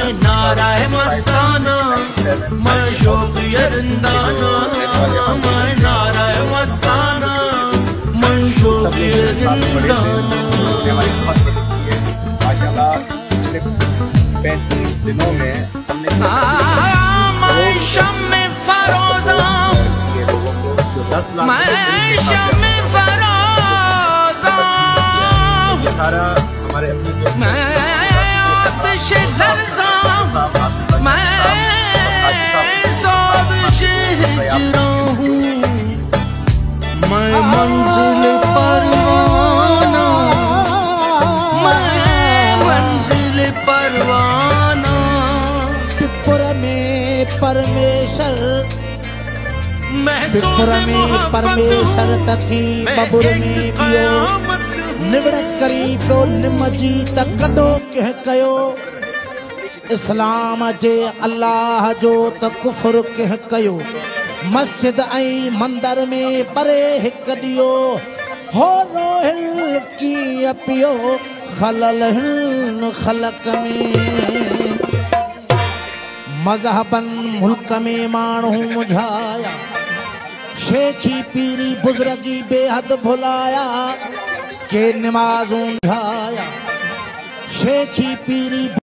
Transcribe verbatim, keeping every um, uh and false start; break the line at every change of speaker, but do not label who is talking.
मैं नारा है मस्ताना, मैं शौक ये जिंदाना, मैं नारा है मस्ताना, मैं शौक ये जिंदाना।
पैंतीस दिनों में हमने
मैं शम्मे फरोज़ा, मैं शम्मे फरोज़ा,
सारा हमारे
मैं आतिश लर्ज़ा, मैं सोदिश हिजरा हूँ, मैं मंजिल परवाना, मैं मंजिल परवाना।
पिपुर में परमेश्वर, पिपुर में परमेश्वर तकी बबुर में पियो, निवड़ करी पियो निमजी तक कॾो कह कयो। इस्लाम जे अल्लाह जो त कुफर कह कयो, मस्जिद ऐं मंदर में परे हिक ॾियो, हो रोहिल की पियो खलल हिन खलक में। मजहबन मुल्क में माण्हू मुझाया, शेखी पीरी बुजुर्गी बेहद भुलाया, के नमाज़ूं झाया शेखी पीरी